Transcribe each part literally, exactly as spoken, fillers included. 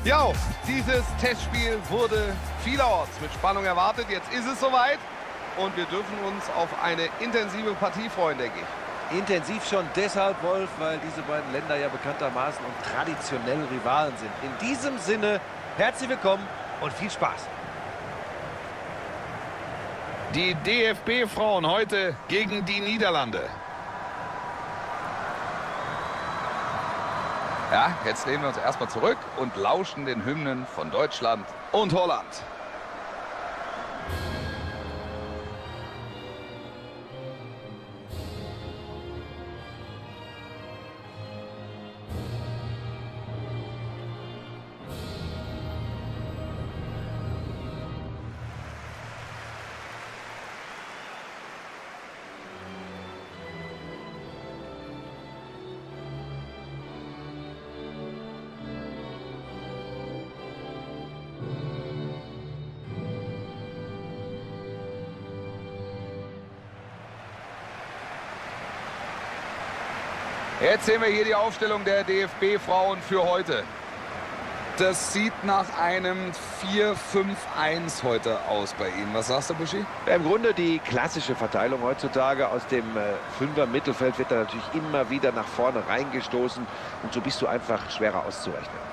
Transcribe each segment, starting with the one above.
Ja, dieses Testspiel wurde vielerorts mit Spannung erwartet. Jetzt ist es soweit und wir dürfen uns auf eine intensive Partie freuen, denke ich. Intensiv schon deshalb, Wolf, weil diese beiden Länder ja bekanntermaßen und traditionell Rivalen sind. In diesem Sinne, herzlich willkommen und viel Spaß. Die D F B-Frauen heute gegen die Niederlande. Ja, jetzt lehnen wir uns erstmal zurück und lauschen den Hymnen von Deutschland und Holland. Jetzt sehen wir hier die Aufstellung der D F B-Frauen für heute. Das sieht nach einem vier fünf eins heute aus bei Ihnen. Was sagst du, Buschi? Ja, im Grunde die klassische Verteilung heutzutage. Aus dem äh, Fünfer-Mittelfeld wird da natürlich immer wieder nach vorne reingestoßen. Und so bist du einfach schwerer auszurechnen.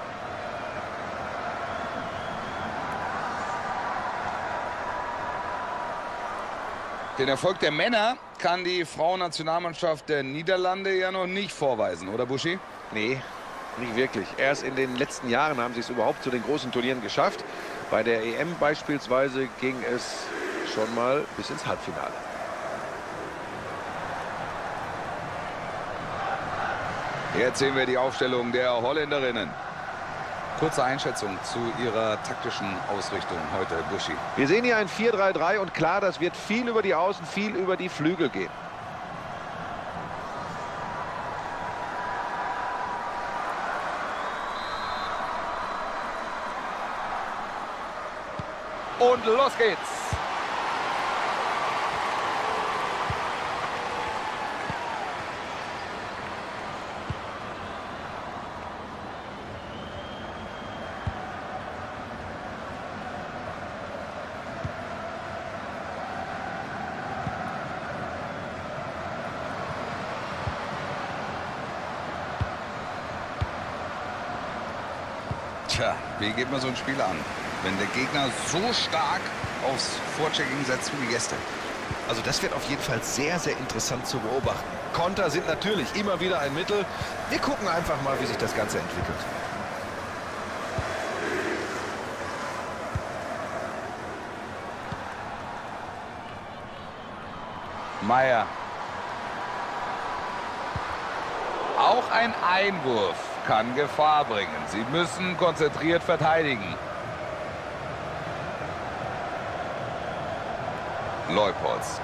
Den Erfolg der Männer kann die Frauennationalmannschaft der Niederlande ja noch nicht vorweisen, oder Buschi? Nee, nicht wirklich. Erst in den letzten Jahren haben sie es überhaupt zu den großen Turnieren geschafft. Bei der E M beispielsweise ging es schon mal bis ins Halbfinale. Jetzt sehen wir die Aufstellung der Holländerinnen. Kurze Einschätzung zu ihrer taktischen Ausrichtung heute, Buschi. Wir sehen hier ein vier drei drei und klar, das wird viel über die Außen, viel über die Flügel gehen. Und los geht's. Tja, wie geht man so ein Spiel an, wenn der Gegner so stark aufs Vorchecking setzt wie gestern? Also das wird auf jeden Fall sehr, sehr interessant zu beobachten. Konter sind natürlich immer wieder ein Mittel. Wir gucken einfach mal, wie sich das Ganze entwickelt. Meier. Auch ein Einwurf kann Gefahr bringen. Sie müssen konzentriert verteidigen. Leupolz.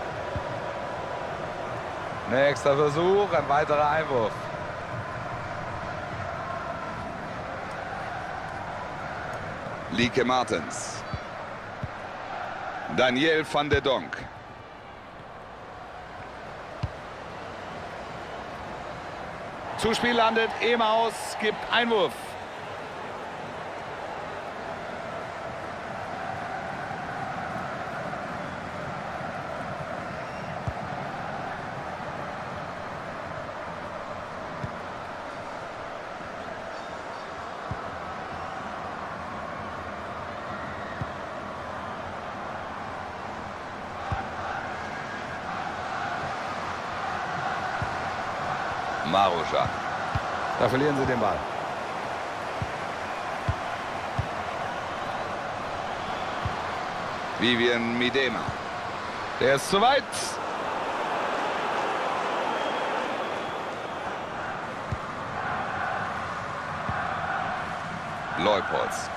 Nächster Versuch, ein weiterer Einwurf. Lieke Martens. Daniel van der Donk. Zuspiel landet, Emaus gibt Einwurf. Maruschan. Da verlieren sie den Ball. Vivian Miedema. Der ist zu weit. Leupolz.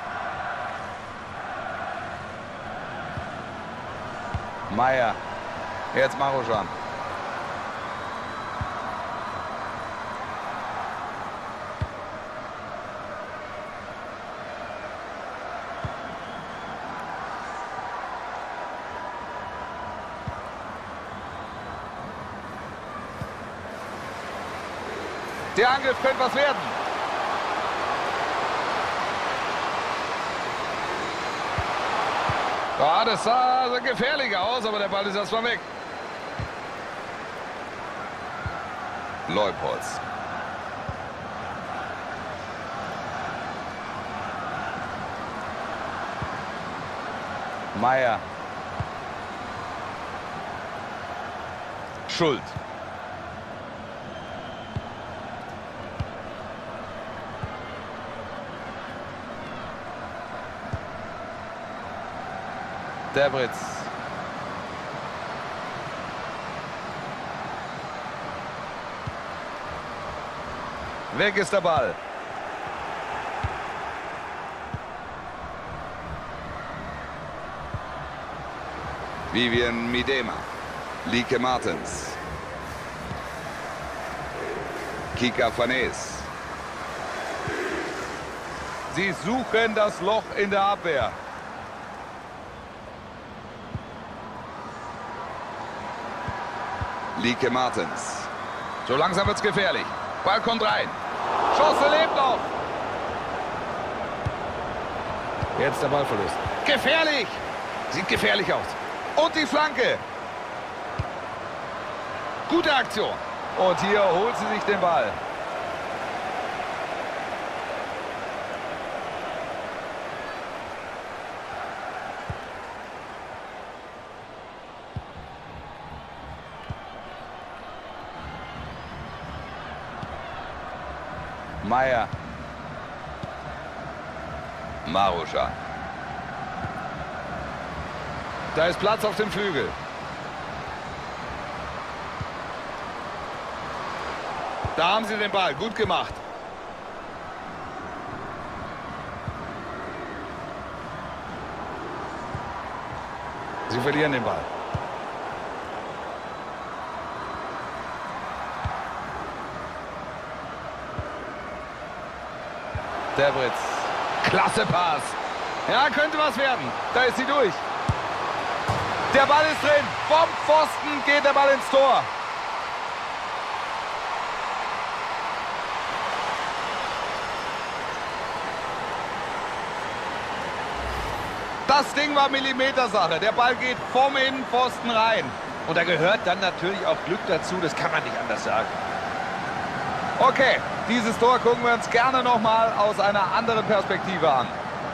Meier. Jetzt Maruschan. Der Angriff könnte was werden. Ja, das sah gefährlich aus, aber der Ball ist erstmal weg. Leupolz. Meier. Schuld. Debritz. Weg ist der Ball. Vivian Miedema. Lieke Martens. Kika Fanes. Sie suchen das Loch in der Abwehr. Lieke Martens. So langsam wird's gefährlich. Ball kommt rein. Chance lebt noch. Jetzt der Ballverlust. Gefährlich. Sieht gefährlich aus. Und die Flanke. Gute Aktion. Und hier holt sie sich den Ball. Meier. Maruscha. Da ist Platz auf dem Flügel. Da haben sie den Ball. Gut gemacht. Sie verlieren den Ball. Debritz. Klasse Pass. Ja, könnte was werden. Da ist sie durch. Der Ball ist drin. Vom Pfosten geht der Ball ins Tor. Das Ding war Millimetersache. Der Ball geht vom Innenpfosten rein. Und da gehört dann natürlich auch Glück dazu, das kann man nicht anders sagen. Okay, dieses Tor gucken wir uns gerne noch mal aus einer anderen Perspektive an.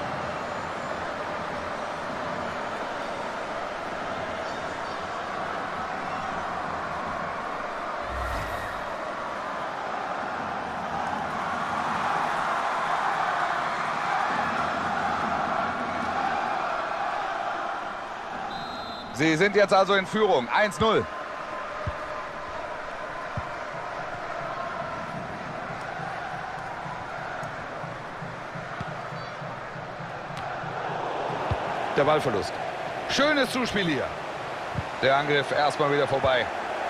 Sie sind jetzt also in Führung. eins null. Der Ballverlust. Schönes Zuspiel hier. Der Angriff erstmal wieder vorbei.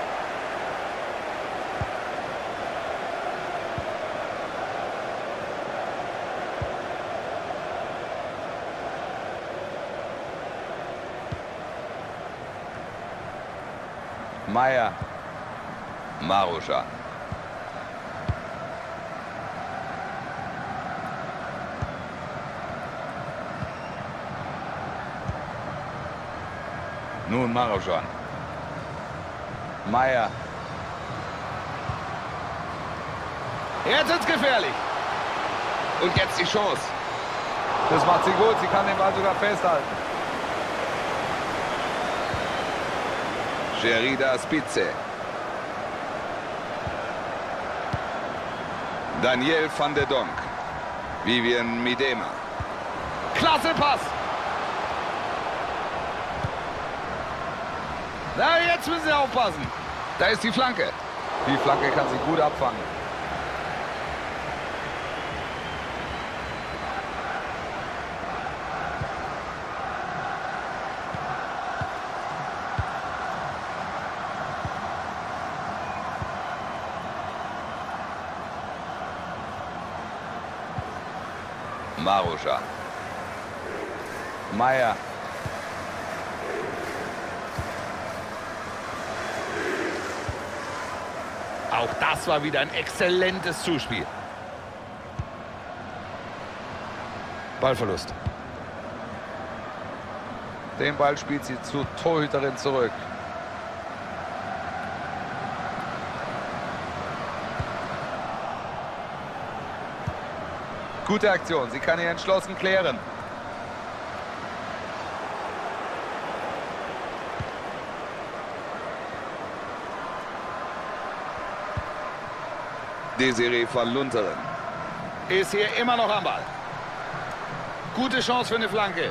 Meier. Maruscha. Nun Maruscha. Meier. Jetzt ist gefährlich. Und jetzt die Chance. Das macht sie gut. Sie kann den Ball sogar festhalten. Gerida Spitze. Daniel van der Donk. Vivian Miedema. Klasse Pass. Na, jetzt müssen sie aufpassen. Da ist die Flanke. Die Flanke kann sie gut abfangen. Maruscha. Meier. Auch das war wieder ein exzellentes Zuspiel. Ballverlust. Den Ball spielt sie zur Torhüterin zurück. Gute Aktion, sie kann hier entschlossen klären. Desiree van Lunteren ist hier immer noch am Ball. Gute Chance für eine Flanke.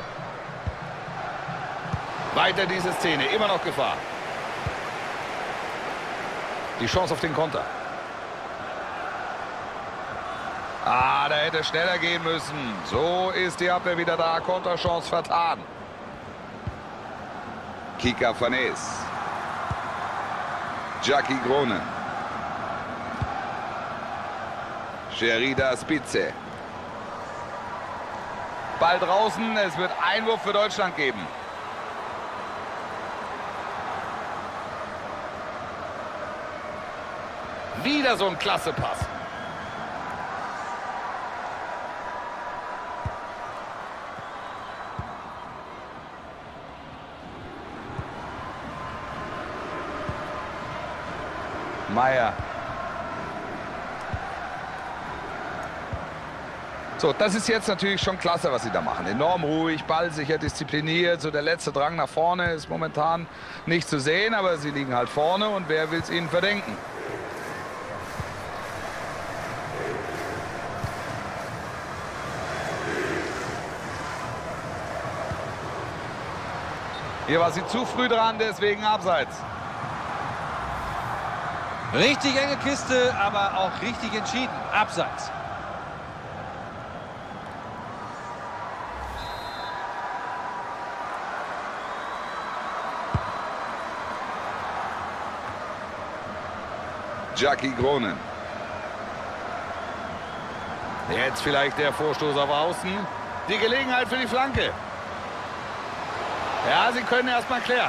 Weiter diese Szene, immer noch Gefahr. Die Chance auf den Konter. Ah, da hätte schneller gehen müssen. So ist die Abwehr wieder da. Konterchance vertan. Kika Fanes. Jackie Gronen. Sherida Spitze. Ball draußen. Es wird Einwurf für Deutschland geben. Wieder so ein klasse Pass. Meier. So, das ist jetzt natürlich schon klasse, was sie da machen. Enorm ruhig, ballsicher, diszipliniert. So der letzte Drang nach vorne ist momentan nicht zu sehen, aber sie liegen halt vorne und wer will es ihnen verdenken? Hier war sie zu früh dran, deswegen abseits. Richtig enge Kiste, aber auch richtig entschieden. Abseits. Jackie Gronen. Jetzt vielleicht der Vorstoß auf Außen. Die Gelegenheit für die Flanke. Ja, sie können erstmal klären.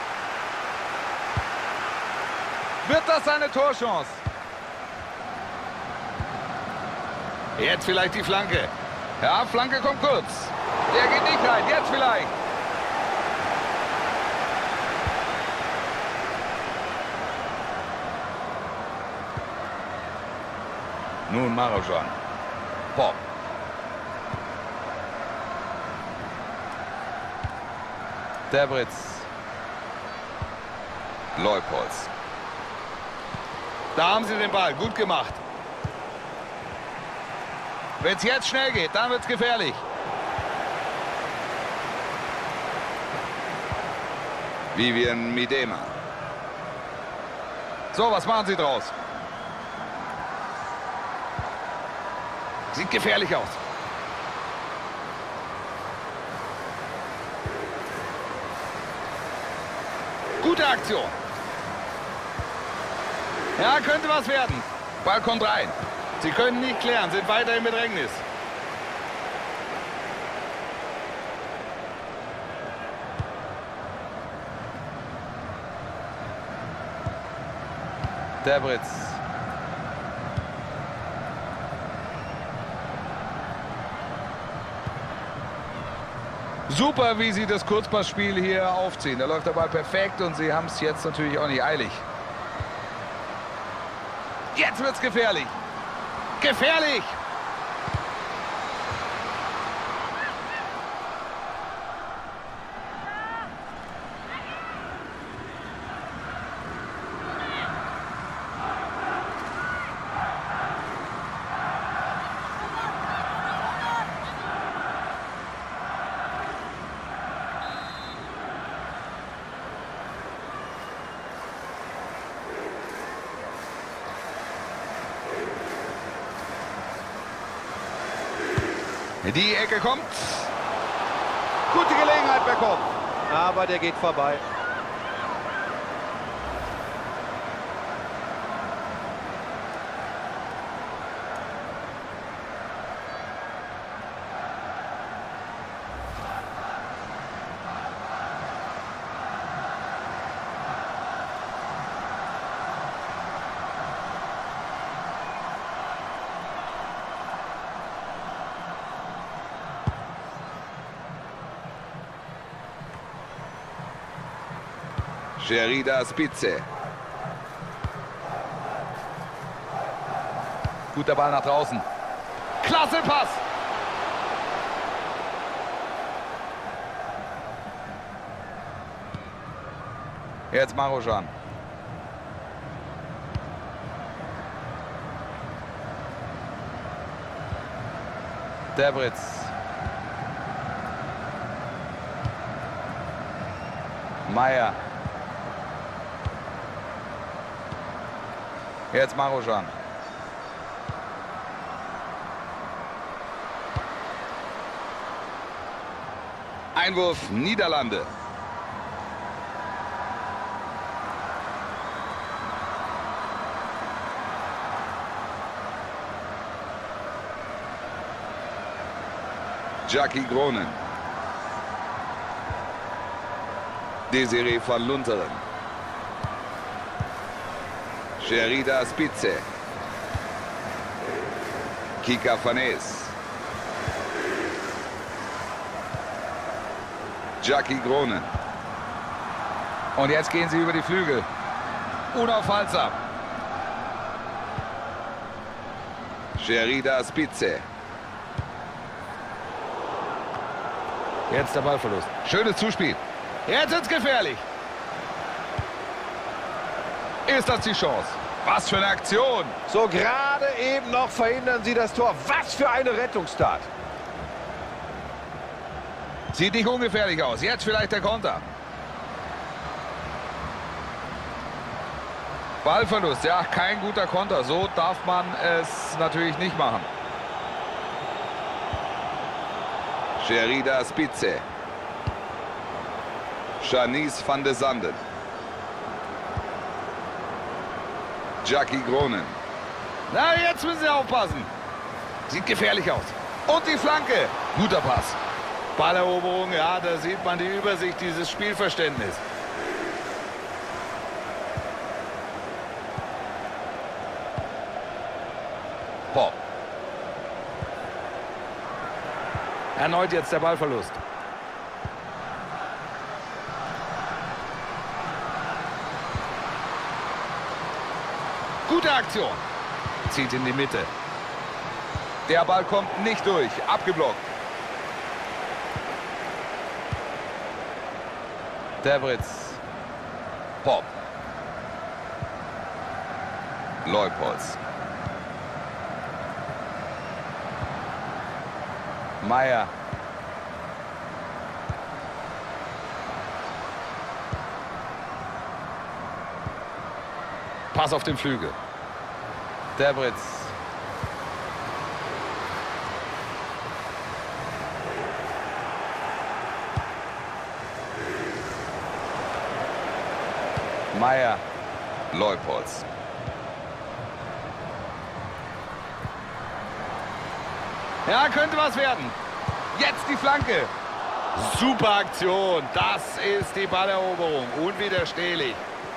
Wird das eine Torchance? Jetzt vielleicht die Flanke. Ja, Flanke kommt kurz. Der geht nicht rein. Jetzt vielleicht. Nun Marojan. Pop. Debritz. Leupolz. Da haben sie den Ball. Gut gemacht. Wenn es jetzt schnell geht, dann wird es gefährlich. Vivian Miedema. So, was machen sie draus? Sieht gefährlich aus. Gute Aktion. Ja, könnte was werden. Ball kommt rein. Sie können nicht klären, sind weiter im Bedrängnis. Debritz. Super, wie sie das Kurzpassspiel hier aufziehen. Da läuft der Ball perfekt und sie haben es jetzt natürlich auch nicht eilig. Jetzt wird es gefährlich. Gefährlich! Die Ecke kommt. Gute Gelegenheit bekommen. Aber der geht vorbei. Sherida Spitze. Guter Ball nach draußen. Klasse Pass. Jetzt Maruschan. Debritz. Meier. Jetzt Maruschan. Einwurf Niederlande. Jackie Gronen. Desiree van Lunteren. Sherida Spitze. Kika Fanes. Jackie Gronen. Und jetzt gehen sie über die Flügel. Unaufhaltsam. Sherida Spitze. Jetzt der Ballverlust. Schönes Zuspiel. Jetzt wird's gefährlich. Ist das die Chance? Was für eine Aktion. So gerade eben noch verhindern sie das Tor. Was für eine Rettungstat. Sieht nicht ungefährlich aus. Jetzt vielleicht der Konter. Ballverlust. Ja, kein guter Konter. So darf man es natürlich nicht machen. Sherida Spitze. Shanice van de Sanden. Jackie Gronen. Na, jetzt müssen sie aufpassen. Sieht gefährlich aus. Und die Flanke. Guter Pass. Balleroberung, ja, da sieht man die Übersicht, dieses Spielverständnis. Pop. Erneut jetzt der Ballverlust. Gute Aktion. Zieht in die Mitte. Der Ball kommt nicht durch. Abgeblockt. Debritz. Pop. Leupolz. Meier. Pass auf den Flügel. Debritz. Meier. Leupolz. Ja, könnte was werden. Jetzt die Flanke. Super Aktion. Das ist die Balleroberung. Unwiderstehlich.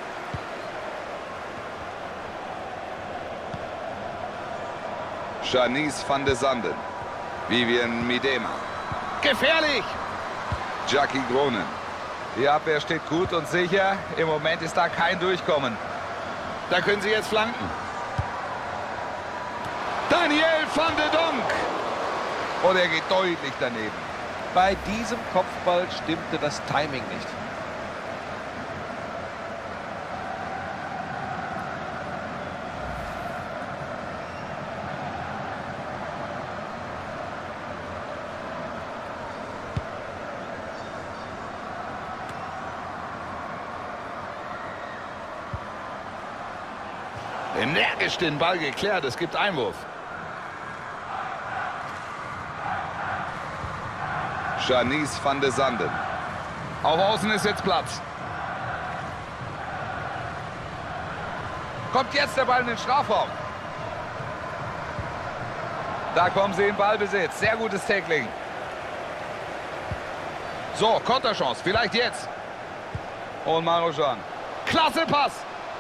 Shanice van de Sanden. Vivian Miedema. Gefährlich. Jackie Gronen. Die Abwehr steht gut und sicher. Im Moment ist da kein Durchkommen. Da können sie jetzt flanken. Daniel van de Donk. Und er geht deutlich daneben. Bei diesem Kopfball stimmte das Timing nicht. Energisch den Ball geklärt. Es gibt Einwurf. Shanice van de Sanden. Auf Außen ist jetzt Platz. Kommt jetzt der Ball in den Strafraum. Da kommen sie in Ballbesitz. Sehr gutes Tackling. So, Konterchance. Vielleicht jetzt. Und Maruschan. Klasse Pass.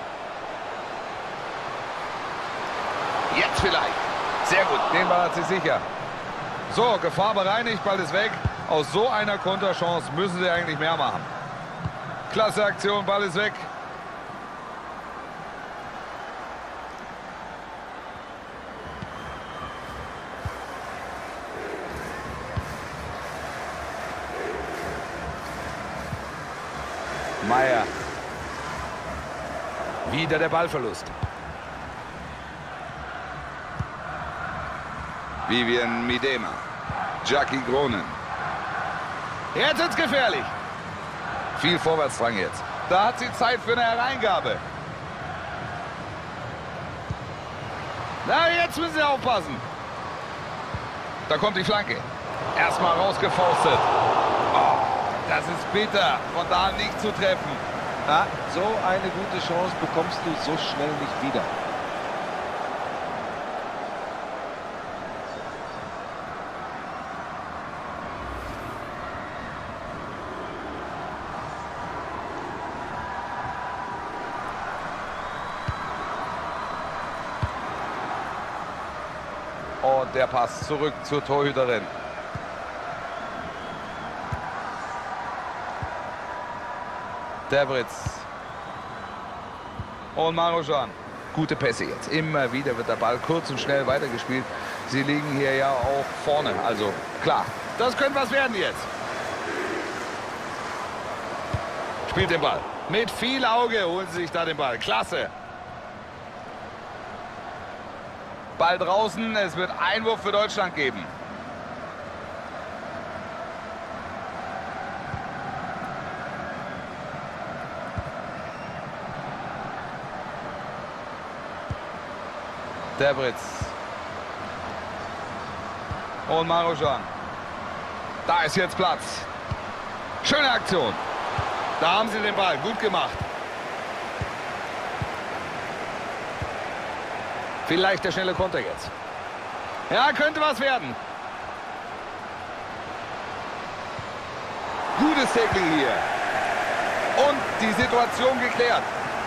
Jetzt vielleicht. Sehr gut. Den Ball hat sie sicher. So, Gefahr bereinigt. Ball ist weg. Aus so einer Konterchance müssen sie eigentlich mehr machen. Klasse Aktion, Ball ist weg. Meier. Wieder der Ballverlust. Vivian Miedema. Jackie Gronen. Jetzt ist gefährlich. Viel Vorwärtsdrang jetzt. Da hat sie Zeit für eine Hereingabe. Na, jetzt müssen sie aufpassen. Da kommt die Flanke. Erstmal rausgefaustet. Oh, das ist bitter, von da nicht zu treffen. Na, so eine gute Chance bekommst du so schnell nicht wieder. Und der Pass zurück zur Torhüterin. Devritz. Und Marujan. Gute Pässe jetzt. Immer wieder wird der Ball kurz und schnell weitergespielt. Sie liegen hier ja auch vorne. Also klar, das könnte was werden jetzt. Spielt den Ball. Mit viel Auge holen sie sich da den Ball. Klasse. Ball draußen, es wird Einwurf für Deutschland geben. Devritz. Und Marujan. Da ist jetzt Platz. Schöne Aktion. Da haben sie den Ball. Gut gemacht. Vielleicht der schnelle Konter jetzt. Ja, könnte was werden. Gutes Tackling hier. Und die Situation geklärt.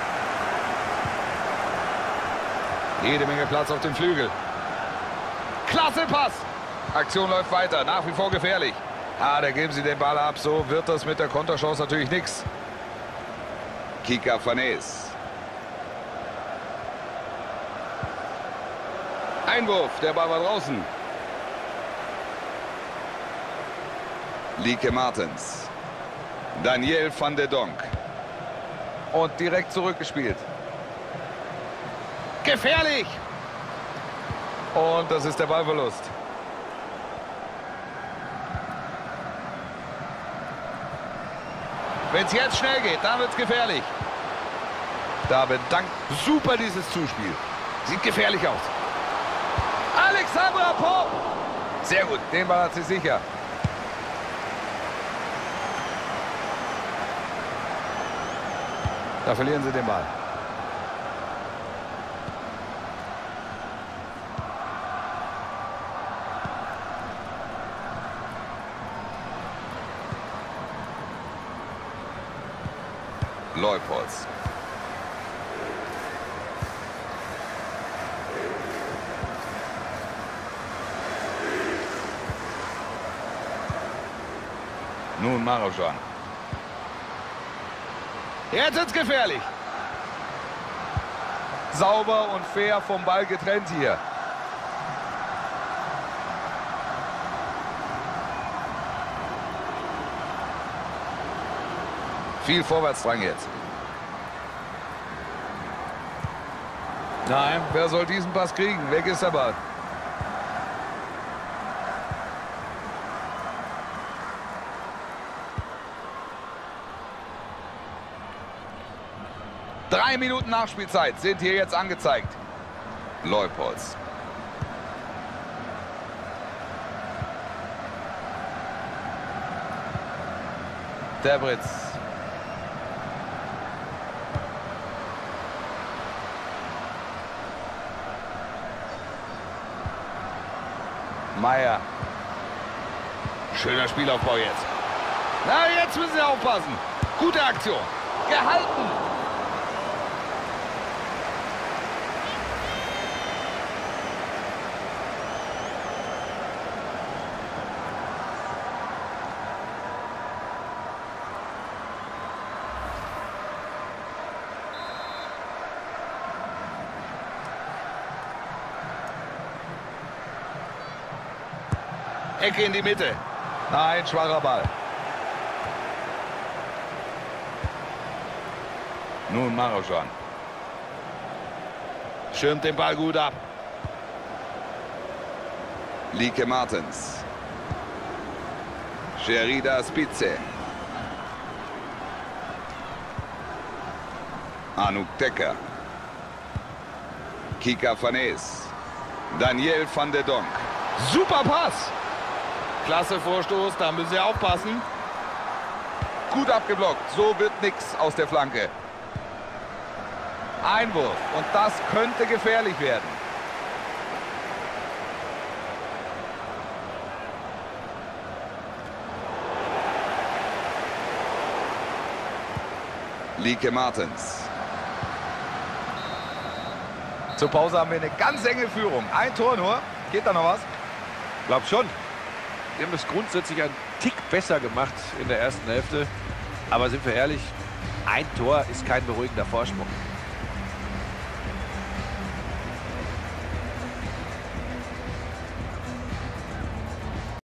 Jede Menge Platz auf dem Flügel. Klasse Pass. Aktion läuft weiter. Nach wie vor gefährlich. Ah, da geben sie den Ball ab. So wird das mit der Konterchance natürlich nichts. Kika Fanes. Einwurf. Der Ball war draußen. Lieke Martens. Daniel van der Donk. Und direkt zurückgespielt. Gefährlich. Und das ist der Ballverlust. Wenn es jetzt schnell geht, dann wird es gefährlich. Da bedankt. Super dieses Zuspiel. Sieht gefährlich aus. Alexandra Popp. Sehr gut, den Ball hat sie sicher. Da verlieren sie den Ball. Leupolz. Nun Marujan. Jetzt ist gefährlich. Sauber und fair vom Ball getrennt hier. Viel Vorwärtsdrang jetzt. Nein, wer soll diesen Pass kriegen? Weg ist der Ball. Drei Minuten Nachspielzeit sind hier jetzt angezeigt. Leupolz. Devritz. Meier. Schöner Spielaufbau jetzt. Na, jetzt müssen sie aufpassen. Gute Aktion. Gehalten. Ecke in die Mitte. Nein, schwacher Ball. Nun Maruschan. Schirmt den Ball gut ab. Lieke Martens. Sherida Spitze. Anouk Decker. Kika Fanes. Daniel van der Donk. Super Pass. Klasse Vorstoß, da müssen Sie aufpassen. Gut abgeblockt. So wird nichts aus der Flanke. Einwurf. Und das könnte gefährlich werden. Lieke Martens. Zur Pause haben wir eine ganz enge Führung. Ein Tor nur. Geht da noch was? Glaub schon. Wir haben es grundsätzlich einen Tick besser gemacht in der ersten Hälfte. Aber sind wir ehrlich, ein Tor ist kein beruhigender Vorsprung.